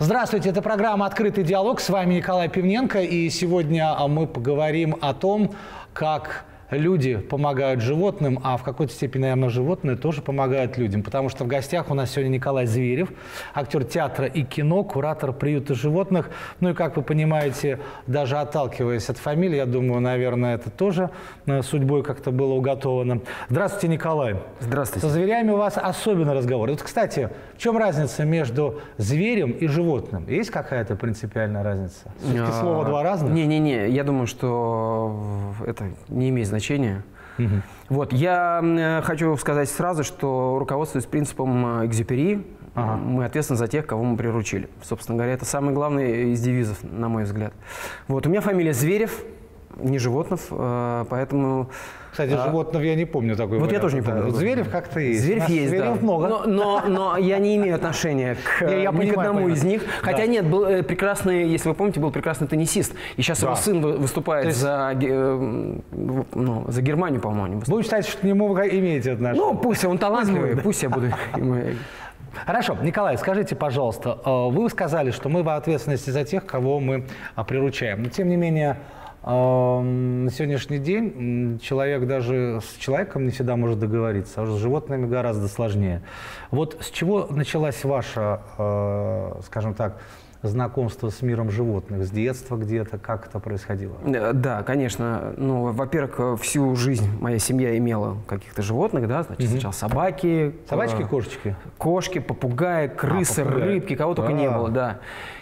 Здравствуйте, это программа «Открытый диалог». С вами Николай Пивненко. И сегодня мы поговорим о том, как люди помогают животным, а в какой-то степени, наверное, животные тоже помогают людям. Потому что в гостях у нас сегодня Николай Зверев, актер театра и кино, куратор приюта животных. Ну и, как вы понимаете, даже отталкиваясь от фамилии, я думаю, наверное, это тоже судьбой как-то было уготовано. Здравствуйте, Николай. Здравствуйте. Со зверями у вас особенный разговор. Вот, кстати, в чем разница между зверем и животным? Есть какая-то принципиальная разница? Все-таки слово два разных? Не-не-не, я думаю, что это не имеет значения. Вот, я хочу сказать сразу, что руководствуясь принципом Экзюпери, мы ответственны за тех, кого мы приручили. Собственно говоря, это самый главный из девизов, на мой взгляд. Вот, у меня фамилия Зверев, не Животнов, поэтому... Кстати, Животных я не помню такой Вот вариант. я тоже не помню. Зверев как-то есть. Зверев есть, Зверев да. много. Но я не имею отношения ни к одному из них. Хотя нет, был прекрасный, если вы помните, был прекрасный теннисист. И сейчас его сын выступает за Германию, по-моему. Вы считаете, что к нему вы имеете отношение? Ну, пусть он талантливый, пусть я буду ему... Хорошо. Николай, скажите, пожалуйста, вы сказали, что мы в ответственности за тех, кого мы приручаем. Но, тем не менее, на сегодняшний день человек даже с человеком не всегда может договориться, а уже с животными гораздо сложнее. Вот с чего началась ваша, скажем так, знакомство с миром животных? С детства где-то? Как это происходило? Да, конечно. Ну, во-первых, всю жизнь моя семья имела каких-то животных, да, значит, сначала собаки. Собачки, кошечки? Кошки, попугаи, крысы, рыбки, кого только не было, да.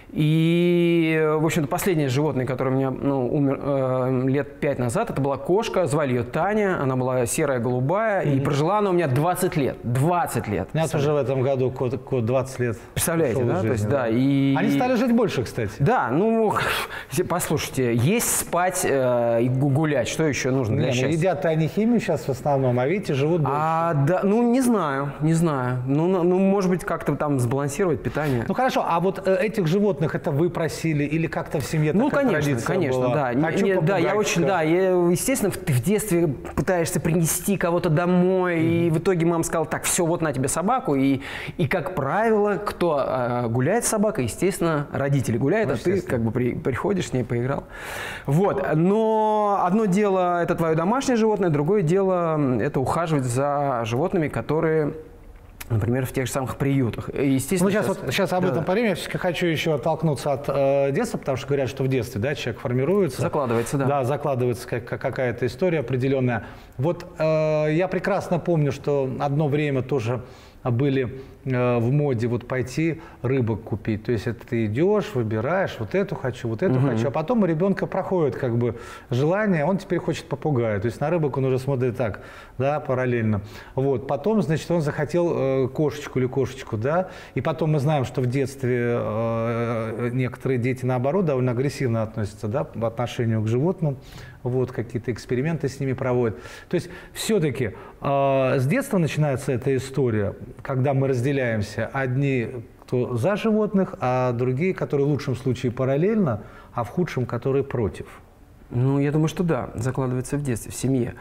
И, в общем-то, последнее животное, которое у меня умер лет 5 назад, это была кошка, звали ее Таня, она была серая, голубая, и прожила она у меня 20 лет. 20 лет. У меня тоже в этом году кот 20 лет. Представляете, да? Жизни, То есть, да. И... Они стали жить больше, кстати. Да, ну, послушайте, есть, спать и гулять, что еще нужно для счастья? Едят-то они химию сейчас в основном, а видите, живут больше. Да, ну, не знаю. Ну, может быть, как-то там сбалансировать питание. Ну, хорошо, а вот этих животных это вы просили или как-то в семье такая традиция была? Да. Естественно, ты в детстве пытаешься принести кого-то домой, и в итоге мама сказала: так, все, вот на тебе собаку, и как правило, кто гуляет с собакой, естественно, родители гуляют, а ты как бы приходишь с ней, поиграл. Вот, но одно дело это твое домашнее животное, другое дело это ухаживать за животными, которые... Например, в тех же самых приютах. Естественно, сейчас об этом поговорим. Я все-таки хочу еще оттолкнуться от детства, потому что говорят, что в детстве, да, человек формируется. Закладывается, да. Да, закладывается какая-то история определенная. Вот я прекрасно помню, что одно время тоже были в моде вот пойти рыбок купить. То есть это ты идешь, выбираешь, вот эту хочу, а потом у ребенка проходит как бы желание, он теперь хочет попугая. То есть на рыбок он уже смотрит так, да, параллельно. Вот. Потом, значит, он захотел кошечку или кошечку, да, и потом мы знаем, что в детстве некоторые дети, наоборот, довольно агрессивно относятся, да, по отношению к животным. Вот, какие-то эксперименты с ними проводят. То есть все-таки с детства начинается эта история, когда мы разделяемся. Одни, кто за животных, а другие, которые в лучшем случае параллельно, а в худшем, которые против. Ну, я думаю, что да, закладывается в детстве, в семье.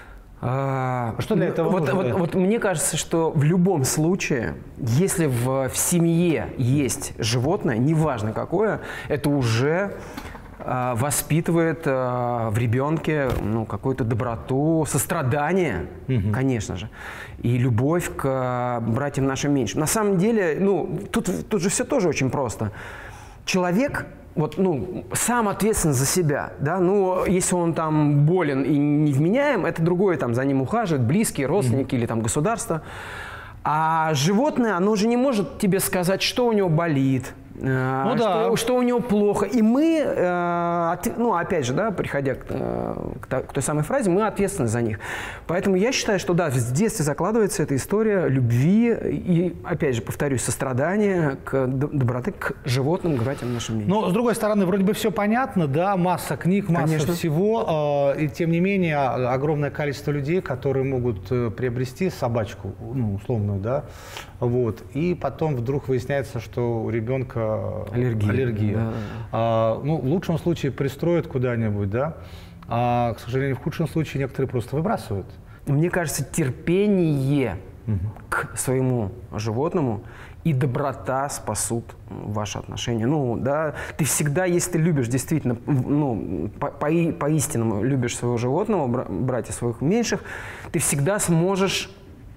Что для этого нужно? Вот мне кажется, что в любом случае, если в семье есть животное, неважно какое, это уже... воспитывает в ребенке какую-то доброту, сострадание, конечно же, и любовь к братьям нашим меньшим. На самом деле, тут же все тоже очень просто. Человек сам ответственен за себя, да, если он там болен и невменяем, это другое, там за ним ухаживают близкие, родственники или там государство. А животное, оно же не может тебе сказать, что у него болит, что у него плохо. И мы, опять же, да, приходя к той самой фразе, мы ответственны за них. Поэтому я считаю, что да, в детстве закладывается эта история любви и, опять же, повторюсь, сострадания, доброты к животным, к братьям нашим мире. Но, с другой стороны, вроде бы все понятно, да, масса книг, масса всего, и тем не менее огромное количество людей, которые могут приобрести собачку, условную, да, вот, и потом вдруг выясняется, что у ребенка аллергия. Да. В лучшем случае пристроят куда-нибудь, да, а, к сожалению, в худшем случае некоторые просто выбрасывают. Мне кажется, терпение к своему животному и доброта спасут ваши отношения. Ну, да, ты всегда, если ты любишь действительно, ну, по-истинному любишь своего животного, братьев своих меньших, ты всегда сможешь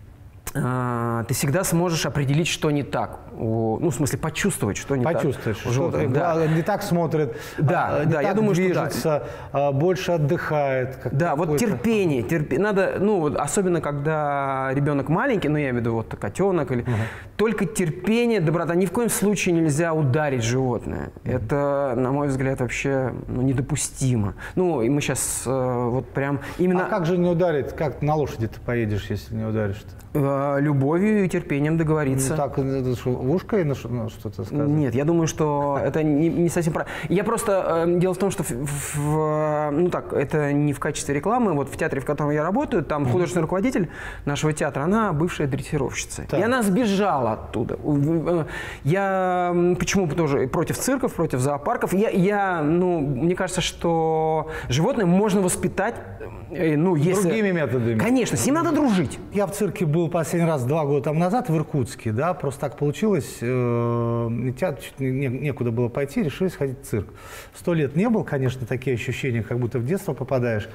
определить, что не так. Ну, в смысле, почувствовать, что не Почувствуешь, так. что Да. не так смотрит, Да, не да, так я думаю, движется, больше отдыхает. Да, вот терпение. Надо, ну, вот особенно когда ребенок маленький, ну, я имею в виду, вот котенок, или только терпение, доброта. Ни в коем случае нельзя ударить животное. Это, на мой взгляд, вообще недопустимо. Ну, и мы сейчас вот прям именно... А как же не ударить? Как на лошади ты поедешь, если не ударишь-то? Любовью и терпением договориться. Ну, так, в ушко и что-то сказать? Нет, я думаю, что это не совсем правильно. Я просто... Дело в том, что ну так, это не в качестве рекламы. Вот в театре, в котором я работаю, там художественный руководитель нашего театра, она бывшая дрессировщица. Так. И она сбежала оттуда. Я почему тоже против цирков, против зоопарков. Ну, мне кажется, что животное можно воспитать, ну, если... Другими методами. Конечно, с ним надо дружить. Я в цирке был последний раз 2 года тому назад в Иркутске, да, просто так получилось, некуда было пойти, решили сходить в цирк. 100 лет не был, конечно, такие ощущения, как будто в детство попадаешь,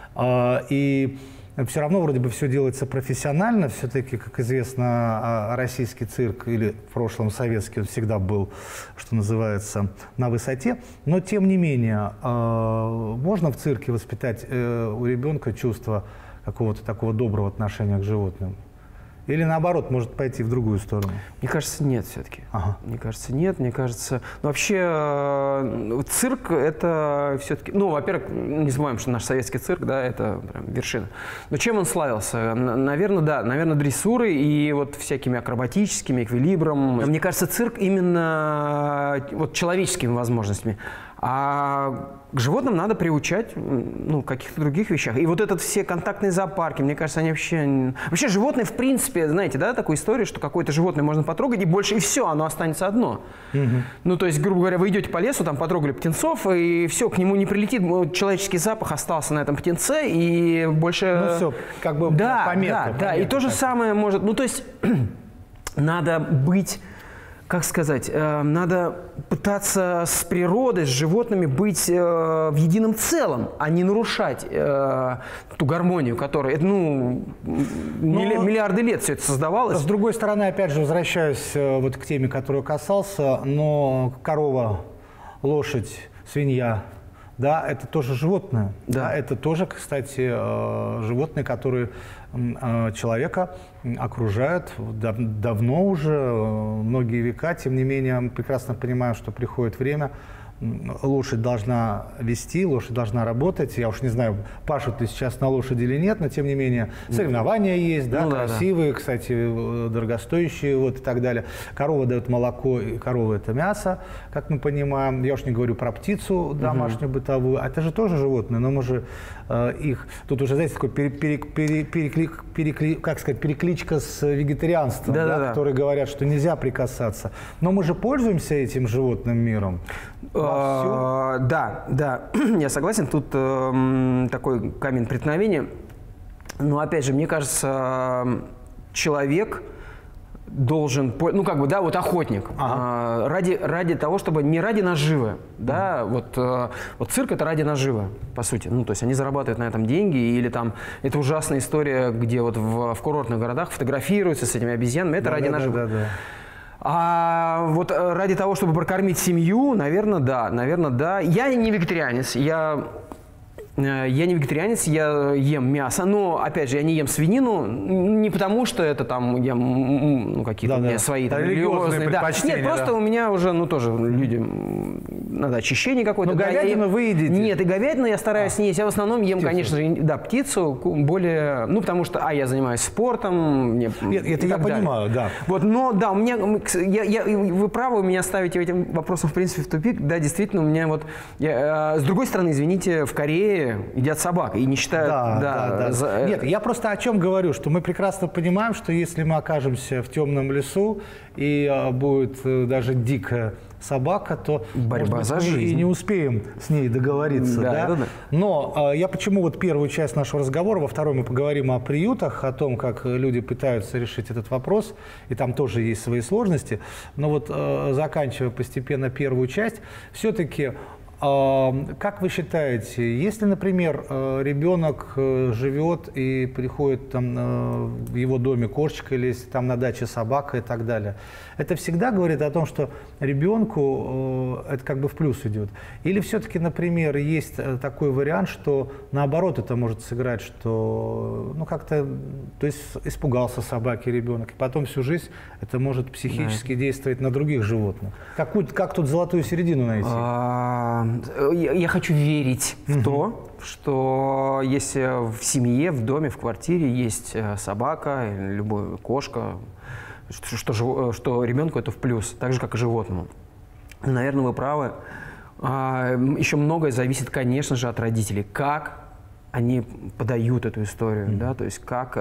и все равно вроде бы все делается профессионально, все-таки, как известно, российский цирк, или в прошлом советский, он всегда был, что называется, на высоте, но тем не менее, можно в цирке воспитать у ребенка чувство какого-то такого доброго отношения к животным? Или наоборот, может пойти в другую сторону? Мне кажется, нет все-таки. Ага. Мне кажется, нет. Мне кажется... Ну, вообще, цирк – это все-таки... Ну, во-первых, не забываем, что наш советский цирк, да, это прям вершина. Но чем он славился? Наверное, да. Наверное, дрессурой и вот всякими акробатическими, эквилибром. Мне кажется, цирк именно вот человеческими возможностями. А к животным надо приучать, ну, каких-то других вещах. И вот этот все контактные зоопарки, мне кажется, они вообще... Вообще животные, в принципе, знаете, да, такую историю, что какое-то животное можно потрогать, и больше, и все, оно останется одно. Ну, то есть, грубо говоря, вы идете по лесу, там потрогали птенцов, и все, к нему не прилетит, человеческий запах остался на этом птенце, и больше... Ну, все, как бы да, пометка. Да, и то же самое может... Ну, то есть, надо быть... Как сказать, надо пытаться с природой, с животными быть в едином целом, а не нарушать ту гармонию, которая, ну, миллиарды лет все это создавалось. С другой стороны, опять же, возвращаюсь вот к теме, которую касался, но корова, лошадь, свинья, да, это тоже животное. Да. Это тоже, кстати, животные, которые человека окружают давно уже, многие века. Тем не менее, мы прекрасно понимаем, что приходит время, лошадь должна вести, лошадь должна работать. Я уж не знаю, пашут ли сейчас на лошади или нет, но тем не менее соревнования есть, да, красивые, кстати, дорогостоящие, вот, и так далее. Корова дает молоко, и корова – это мясо, как мы понимаем. Я уж не говорю про птицу домашнюю, бытовую. Это же тоже животные, но мы же их... Тут уже, знаете, такой перекличка с вегетарианством, которые говорят, что нельзя прикасаться. Но мы же пользуемся этим животным миром. Да, я согласен. Тут такой камень преткновения. Но опять же, мне кажется, человек должен, ну как бы, да, вот охотник, ради того, чтобы не ради наживы, да, вот цирк это ради наживы, по сути, ну то есть они зарабатывают на этом деньги, или там, это ужасная история, где вот в курортных городах фотографируются с этими обезьянами, это ради наживы. А вот ради того, чтобы прокормить семью, наверное, да. Я не вегетарианец, я не вегетарианец, я ем мясо, но, опять же, я не ем свинину не потому, что это там я, ну, какие-то у меня свои там, религиозные предпочтения. Нет, просто у меня уже, ну, тоже людям надо очищение какое-то. Но говядину вы едите? Нет, и говядину я стараюсь не есть. Я в основном ем, конечно же, да, птицу, более, ну, потому что, я занимаюсь спортом. Это я понимаю, да. Вот, но, да, у меня, вы правы, меня ставите этим вопросом, в принципе, в тупик. Да, действительно, у меня вот, с другой стороны, извините, в Корее квартире едят собак и не считают... Нет, я просто о чем говорю, что мы прекрасно понимаем, что если мы окажемся в темном лесу и будет даже дикая собака, то, борьба может за быть, мы жизнь. и не успеем с ней договориться. Да? Но я почему вот первую часть нашего разговора, во второй мы поговорим о приютах, о том, как люди пытаются решить этот вопрос, и там тоже есть свои сложности. Но вот заканчивая постепенно первую часть, все-таки как вы считаете, если, например, ребенок живет и приходит там в его доме кошечка, или если там на даче собака и так далее, это всегда говорит о том, что ребенку это как бы в плюс идет? Или все-таки, например, есть такой вариант, что наоборот это может сыграть, что ну как-то, то есть испугался собаки ребенок, и потом всю жизнь это может психически действовать на других животных? Как тут золотую середину найти? Я хочу верить в то, что если в семье, в доме, в квартире есть собака, или любая кошка, что ребенку это в плюс, так же, как и животному. Наверное, вы правы. Еще многое зависит, конечно же, от родителей. Как они подают эту историю, да? То есть как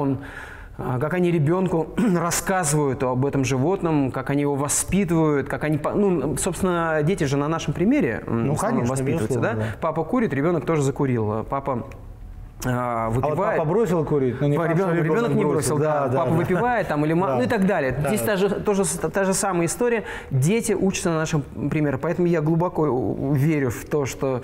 они ребенку рассказывают об этом животном, как они его воспитывают, как они, ну, собственно, дети же на нашем примере воспитываются, да? Папа курит, ребенок тоже закурил. Папа выпивает. А вот папа бросил курить, но не ребенок не бросил, да. Папа выпивает там или мама, ну и так далее. Здесь та же самая история. Дети учатся на нашем примере, поэтому я глубоко верю в то, что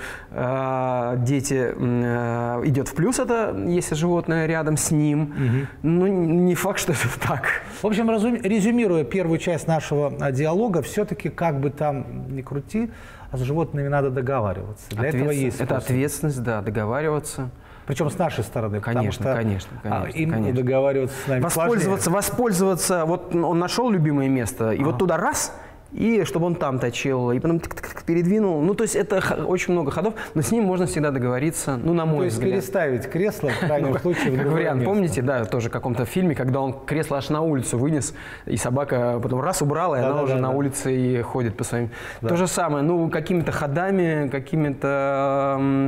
дети идет в плюс, это если животное рядом с ним. Ну не факт, что это так. В общем, резюмируя первую часть нашего диалога, все-таки как бы там ни крути, а с животными надо договариваться. Для этого есть способ. Это ответственность, да, договариваться. Причем с нашей стороны. Конечно, конечно. Им договариваться с нами воспользоваться. Вот он нашел любимое место, и вот туда раз, и чтобы он там точил, и потом передвинул. Ну, то есть это очень много ходов, но с ним можно всегда договориться, ну, на мой взгляд. То есть переставить кресло, в крайнем случае, как вариант. Помните, да, тоже в каком-то фильме, когда он кресло аж на улицу вынес, и собака потом раз убрала, и она уже на улице и ходит по своим. То же самое, ну, какими-то ходами, какими-то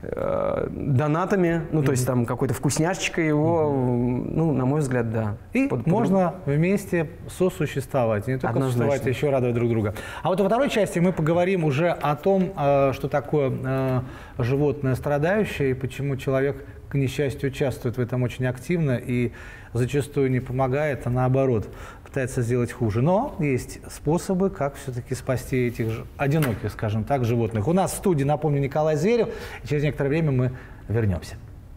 донатами, ну, то есть там какой-то вкусняшечкой его, ну, на мой взгляд, да. И можно вместе сосуществовать, не только существовать, а еще радовать друг друга. А вот во второй части мы поговорим уже о том, что такое животное страдающее и почему человек, к несчастью, участвует в этом очень активно и зачастую не помогает, а наоборот пытается сделать хуже. Но есть способы, как все-таки спасти этих одиноких, скажем так, животных. У нас в студии, напомню, Николай Зверев, и через некоторое время мы вернемся.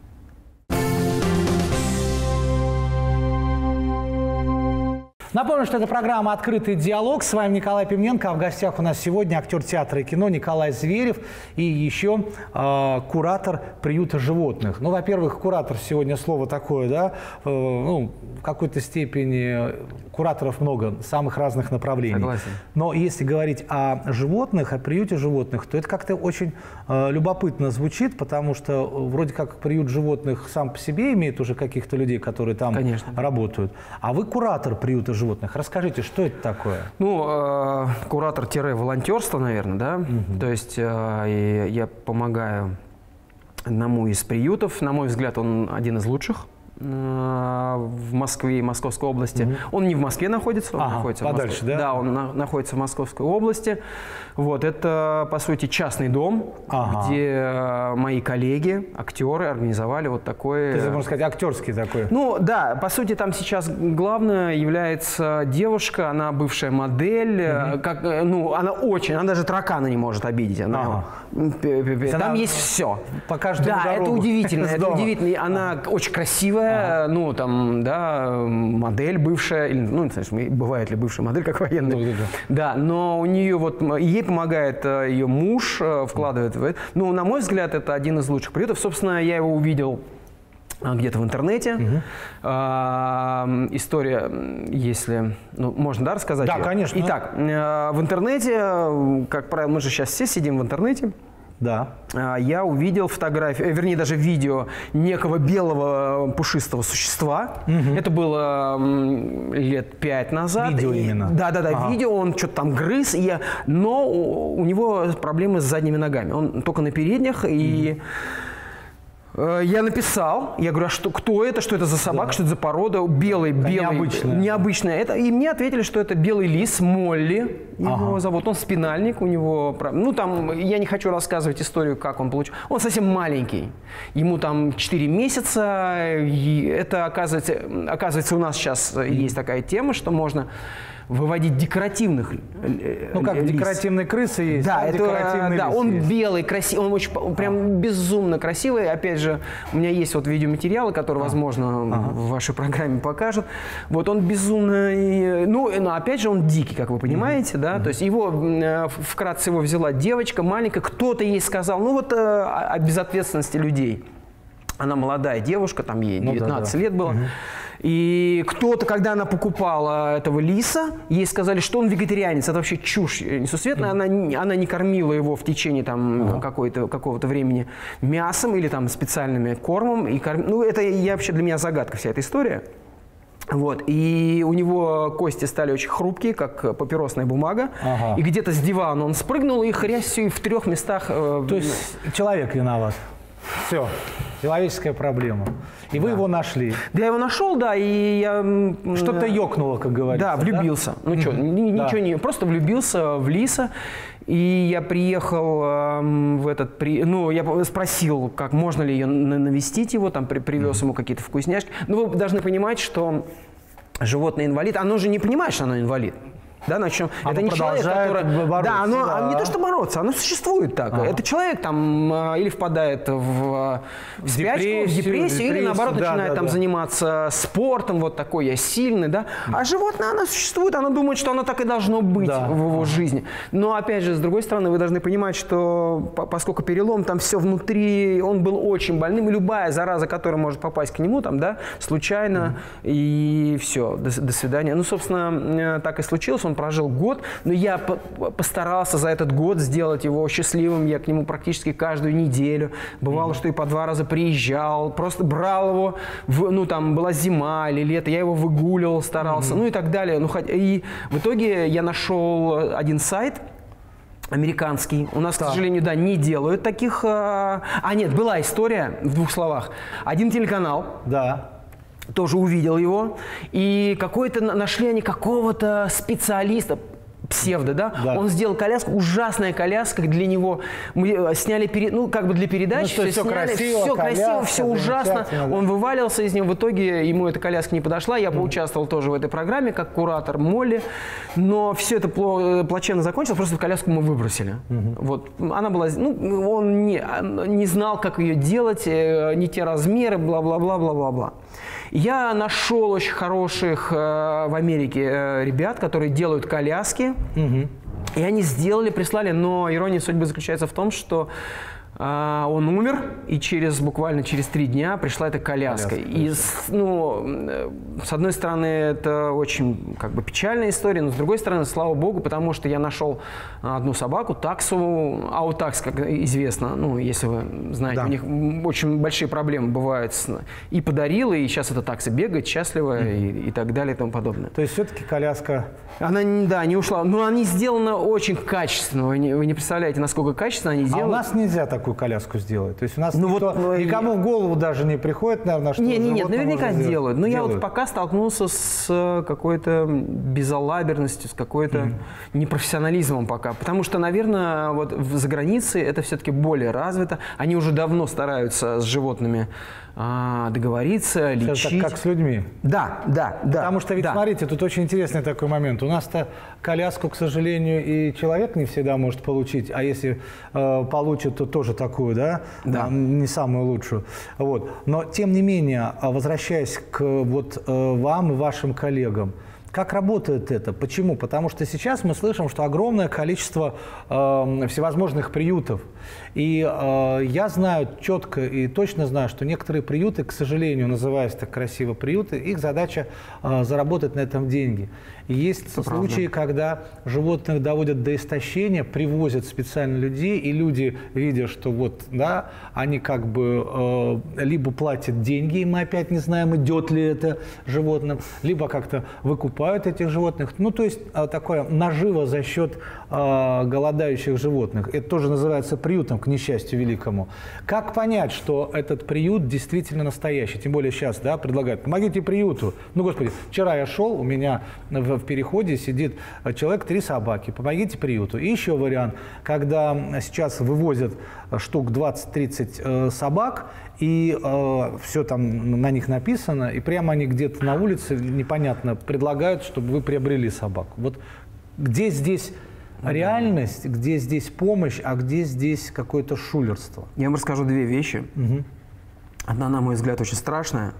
Напомню, что это программа «Открытый диалог». С вами Николай Пименко, а в гостях у нас сегодня актер театра и кино Николай Зверев и еще куратор приюта животных. Ну, во-первых, куратор сегодня слово такое, да, ну, в какой-то степени кураторов много, самых разных направлений. Согласен. Но если говорить о животных, о приюте животных, то это как-то очень любопытно звучит, потому что вроде как приют животных сам по себе имеет уже каких-то людей, которые там работают. А вы куратор приюта животных. Расскажите, что это такое? Ну, куратор-волонтерство, наверное, да? То есть я помогаю одному из приютов. На мой взгляд, он один из лучших в Москве и Московской области. Он не в Москве находится, он находится подальше, в Москве. Да, он находится в Московской области. Вот, это, по сути, частный дом, где мои коллеги, актеры, организовали вот такой... То есть, можно сказать, актерский такой? Ну, да, по сути, там сейчас главное является девушка, она бывшая модель, она даже таракана не может обидеть. Там есть все. Покажет да, это удивительно, Она очень красивая, ну, там, да, модель бывшая, или, ну, не знаю, бывает ли бывшая модель, как военная. Да, но у нее вот, ей помогает ее муж, вкладывает в это. Ну, на мой взгляд, это один из лучших приютов. Собственно, я его увидел где-то в интернете. История, если... Ну, можно, да, рассказать? Да, конечно. Итак, в интернете, как правило, мы же сейчас все сидим в интернете. Да. Я увидел фотографию, вернее, даже видео некого белого пушистого существа. Это было лет 5 назад. Видео именно? Да, видео, он что-то там грыз, но у него проблемы с задними ногами. Он только на передних, и я написал, я говорю, кто это, что это за собака, что это за порода, белый, необычная. И мне ответили, что это белый лис, Молли, его зовут, он спинальник, у него, ну там, я не хочу рассказывать историю, как он получил, он совсем маленький, ему там 4 месяца, и это оказывается у нас сейчас есть такая тема, что можно выводить декоративных ну как лис. Декоративные крысы есть, да, декоративный лис он есть. белый, красивый, он очень прям безумно красивый. Опять же, у меня есть вот видеоматериалы, которые, возможно, в вашей программе покажут. Вот он безумно, ну опять же, он дикий, как вы понимаете, да, то есть его, вкратце его взяла девочка маленькая, кто-то ей сказал, ну вот о безответственности людей. Она молодая девушка, там ей 19 лет было. И кто-то, когда она покупала этого лиса, ей сказали, что он вегетарианец. Это вообще чушь несусветная. Она не кормила его в течение там, какого-то времени мясом или там специальными кормом. Ну, это вообще для меня загадка, вся эта история. Вот. И у него кости стали очень хрупкие, как папиросная бумага. И где-то с дивана он спрыгнул и хрясь в 3 местах. То есть человек виноват. Все. Человеческая проблема. И вы его нашли. Да, я его нашел, да, и я... Что-то ёкнуло, как говорится. Да, влюбился. Да? Ну что, ничего не... Просто влюбился в лиса. И я приехал в этот... Ну, я спросил, как можно ли ее навестить его, там привез ему какие-то вкусняшки. Ну, вы должны понимать, что животное инвалид, оно же не понимает, что оно инвалид. Да, начнем. Это не человек, который... бороться, да, оно не то, что бороться, оно существует так. Это человек там или впадает в спячку, в депрессию, или наоборот начинает там заниматься спортом, вот такой я сильный, да. А животное, оно существует, оно думает, что оно так и должно быть в его жизни. Но опять же, с другой стороны, вы должны понимать, что поскольку перелом, там все внутри, он был очень больным, и любая зараза, которая может попасть к нему, там, да, случайно, и все, до свидания. Ну, собственно, так и случилось. Он прожил год, но я постарался за этот год сделать его счастливым. Я к нему практически каждую неделю. Бывало, что и по 2 раза приезжал, просто брал его, ну там была зима или лето, я его выгуливал, старался, ну и так далее. Ну, и в итоге я нашел один сайт, американский. У нас, к сожалению, да, не делают таких... нет, была история, в 2 словах. Один телеканал. Да. Тоже увидел его, и нашли они какого-то специалиста, псевдо, да? Он сделал коляску, ужасная коляска для него. Мы сняли, ну, как бы для передачи, все сняли, красиво, все красиво, все ужасно. Да. Он вывалился из него, в итоге ему эта коляска не подошла. Я поучаствовал тоже в этой программе, как куратор Молли, но все это плачевно закончилось, просто коляску мы выбросили. Вот. Она была, ну, он не знал, как ее делать, не те размеры, бла-бла-бла-бла-бла-бла. Я нашел очень хороших в Америке ребят, которые делают коляски. И они сделали, прислали, но ирония судьбы заключается в том, что он умер, и буквально через 3 дня пришла эта коляска. И, ну, с одной стороны, это очень как бы печальная история, но с другой стороны, слава богу, потому что я нашел одну собаку, таксу, аутакс, как известно, ну, если вы знаете, у них очень большие проблемы бывают, и подарил, и сейчас эта такса бегает счастливо, и так далее, и тому подобное. То есть все-таки коляска... Она, да, не ушла, но они сделаны очень качественно, вы не представляете, насколько качественно они делают. А у нас нельзя такую коляску сделать. То есть у нас никому в голову даже не приходит, наверное, что Нет, наверняка делают. Но я вот пока столкнулся с какой-то безалаберностью, с какой-то непрофессионализмом пока. Потому что, наверное, вот за границей это все-таки более развито. Они уже давно стараются с животными договориться, лечить. Как с людьми. Да. Потому что ведь, смотрите, тут очень интересный такой момент. У нас-то коляску, к сожалению, и человек не всегда может получить, а если получит, то тоже такую, не самую лучшую. Вот. Но, тем не менее, возвращаясь к вам и вашим коллегам, как работает это? Почему? Потому что сейчас мы слышим, что огромное количество всевозможных приютов. И я знаю четко и точно знаю, что некоторые приюты, к сожалению, называясь так красиво приюты, их задача заработать на этом деньги. И есть случаи, когда животных доводят до истощения, привозят специально людей, и люди, видя, что вот, да, они как бы либо платят деньги, и мы опять не знаем, идет ли это животным, либо как-то выкупают этих животных. Ну, то есть такое наживо за счет голодающих животных. Это тоже называется приютом, к несчастью великому. Как понять, что этот приют действительно настоящий? Тем более сейчас, да, предлагают: помогите приюту. Ну, господи, вчера я шел, у меня в переходе сидит человек, 3 собаки. Помогите приюту. И еще вариант, когда сейчас вывозят штук 20-30 собак, и все там на них написано, и прямо они где-то на улице, непонятно, предлагают, чтобы вы приобрели собаку. Вот где здесь реальность, где здесь помощь, а где здесь какое-то шулерство? Я вам расскажу 2 вещи. Одна, на мой взгляд, очень страшная.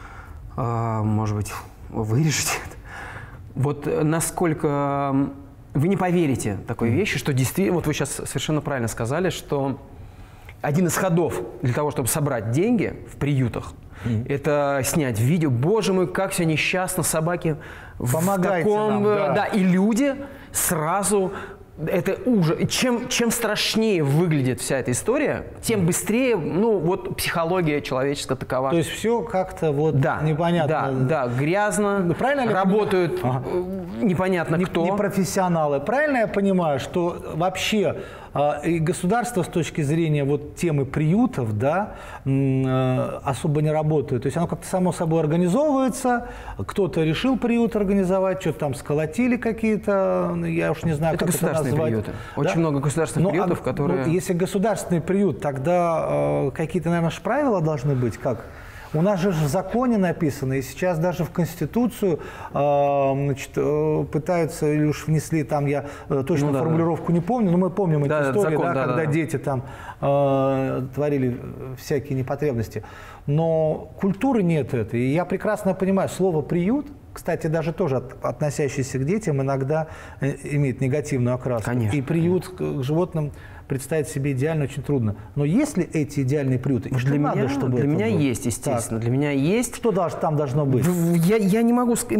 Может быть, вы вырежете это. Вот насколько вы не поверите такой вещи, что действительно, вот вы сейчас совершенно правильно сказали, что один из ходов для того, чтобы собрать деньги в приютах, это снять видео. Боже мой, как все несчастно, собаки помогайте в таком... нам, да. Да, и люди сразу... Это ужас. Чем страшнее выглядит вся эта история, тем быстрее, ну, вот психология человеческая такова. То есть все как-то вот непонятно. Да, грязно, правильно работают непонятно кто. Непрофессионалы. Правильно я понимаю, что вообще и государство с точки зрения вот темы приютов, да, особо не работает. То есть оно как-то само собой организовывается, кто-то решил приют организовать, что-то там сколотили какие-то, я уж не знаю, как это назвать. Приюты. Очень да? много государственных приютов, которые... Ну, если государственный приют, тогда какие-то, наверное, правила должны быть, как? У нас же в законе написано, и сейчас даже в Конституцию значит, пытаются, или уж внесли там, я точно формулировку не помню, но мы помним эти истории, закон, когда дети там творили всякие непотребности. Но культуры нет этой. И я прекрасно понимаю, слово «приют», кстати, даже тоже относящийся к детям, иногда имеет негативную окраску. Конечно. И приют к животным представить себе идеально очень трудно. Но есть ли эти идеальные приюты? И для меня есть, естественно. Так. Для меня есть. Что там должно быть? Я не могу сказать.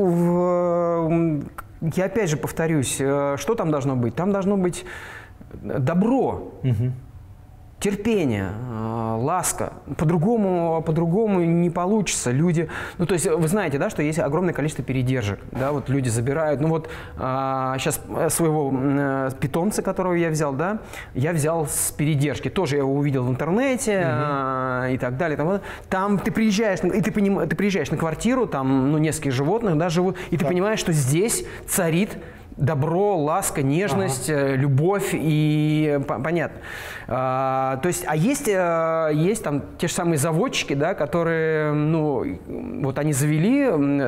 Ну, я опять же повторюсь, что там должно быть? Там должно быть добро. Терпение, ласка. По-другому не получится. Люди, ну, то есть вы знаете, да, что есть огромное количество передержек, да, вот люди забирают. Ну вот сейчас своего питомца, которого я взял, да, я взял с передержки. Тоже я его увидел в интернете и так далее. Там ты приезжаешь, и ты приезжаешь на квартиру, там, ну, несколько животных, да, живут, и ты понимаешь, что здесь царит добро, ласка, нежность, любовь и понятно. То есть, есть там те же самые заводчики, да, которые, ну, вот они завели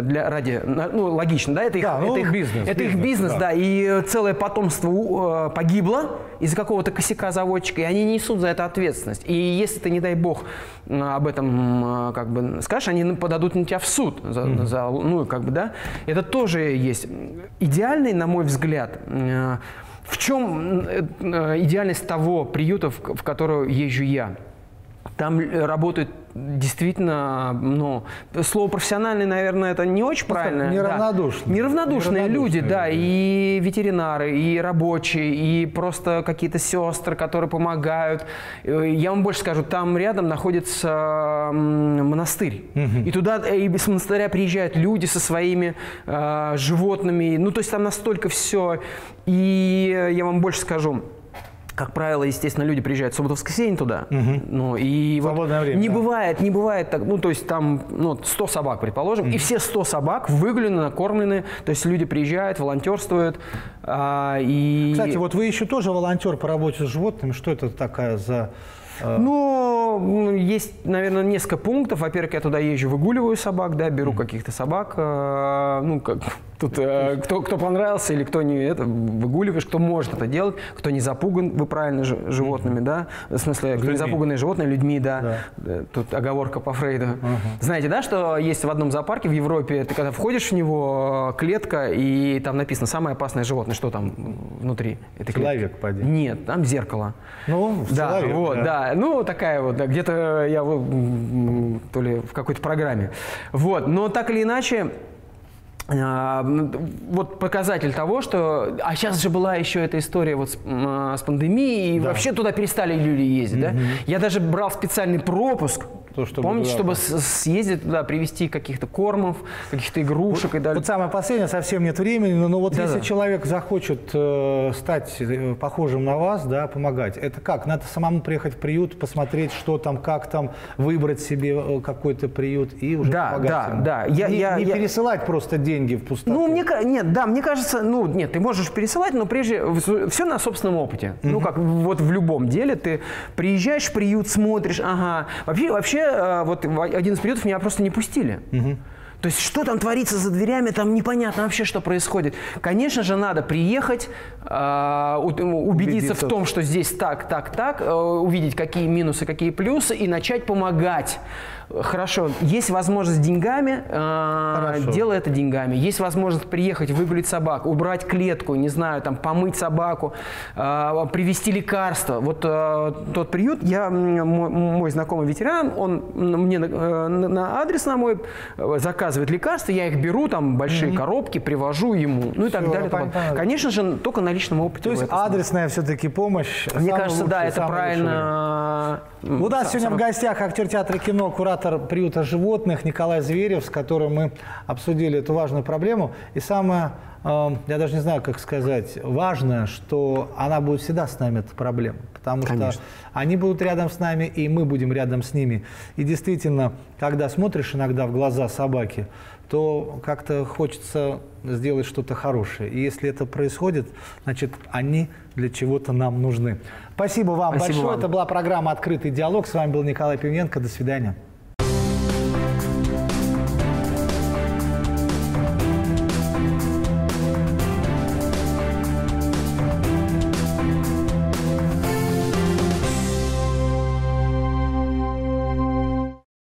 ну, логично, да, это их бизнес, да, и целое потомство погибло из-за какого-то косяка заводчика, и они несут за это ответственность. И если ты, не дай бог, об этом как бы скажешь, они подадут на тебя в суд, ну, как бы, да, это тоже есть. Идеальный, на мой взгляд, в чем идеальность того приюта, в который езжу я? Там работают действительно, ну, слово профессиональный, наверное, это не очень правильно. Неравнодушные. Да. Неравнодушные люди, да, и ветеринары, и рабочие, и просто какие-то сестры, которые помогают. Я вам больше скажу, там рядом находится монастырь. И туда из монастыря приезжают люди со своими животными. Ну, то есть там настолько все. И я вам больше скажу, как правило, естественно, люди приезжают в субботу-воскресенье туда. Ну, и свободное время, не бывает так, ну, то есть там, ну, 100 собак, предположим, и все 100 собак выгулены, накормлены, то есть люди приезжают, волонтерствуют. Кстати, вот вы еще тоже волонтер по работе с животными, что это такая за... Ну, есть, наверное, несколько пунктов. Во-первых, я туда езжу, выгуливаю собак, да, беру каких-то собак. Ну, как тут кто понравился или кто не это, выгуливаешь, кто может это делать, кто не запуган, вы правильно, животными, да, в смысле, кто не запуганные животные, людьми, да. Тут оговорка по Фрейду. Знаете, да, что есть в одном зоопарке в Европе, ты когда входишь в него, клетка, и там написано «самое опасное животное», что там внутри этой клетки? Человек, поди. Нет, там зеркало. Ну, да, человек, вот, да. Ну, такая вот, да, где-то я то ли в какой-то программе. Вот, но так или иначе, вот показатель того, что... А сейчас же была еще эта история вот с пандемией, и вообще туда перестали люди ездить, да? Я даже брал специальный пропуск, помните, чтобы съездить туда, привезти каких-то кормов, каких-то игрушек и далее. Вот самое последнее, совсем нет времени, но вот если человек захочет стать похожим на вас, да, помогать, это как? Надо самому приехать в приют, посмотреть, что там, как там, выбрать себе какой-то приют и уже помогать ему. Да. Не пересылать просто деньги в пустоту. Ну, мне кажется, нет, ты можешь пересылать, но прежде все на собственном опыте. Ну, как вот в любом деле, ты приезжаешь в приют, смотришь, вообще, вот один из приютов меня просто не пустили. То есть, что там творится за дверями, там непонятно вообще, что происходит. Конечно же, надо приехать, убедиться в том, что здесь так, увидеть, какие минусы, какие плюсы, и начать помогать. Хорошо, есть возможность деньгами, делай это деньгами. Есть возможность приехать, выгулить собаку, убрать клетку, не знаю, там, помыть собаку, привезти лекарства. Вот тот приют, мой знакомый ветеран, он мне на адрес на мой заказывает лекарства, я их беру, там, большие коробки, привожу ему, ну и так далее. Конечно же, только на личном опыте. То есть адресная все-таки помощь. Мне кажется, да, это правильно. У нас сегодня в гостях актер театра и кино, куратор приюта животных Николай Зверев, с которым мы обсудили эту важную проблему. И самое, я даже не знаю, как сказать, важное, что она будет всегда с нами, эта проблема. Потому что они будут рядом с нами, и мы будем рядом с ними. И действительно, когда смотришь иногда в глаза собаки, то как-то хочется сделать что-то хорошее. И если это происходит, значит, они для чего-то нам нужны. Спасибо вам большое. Это была программа «Открытый диалог». С вами был Николай Пивненко. До свидания.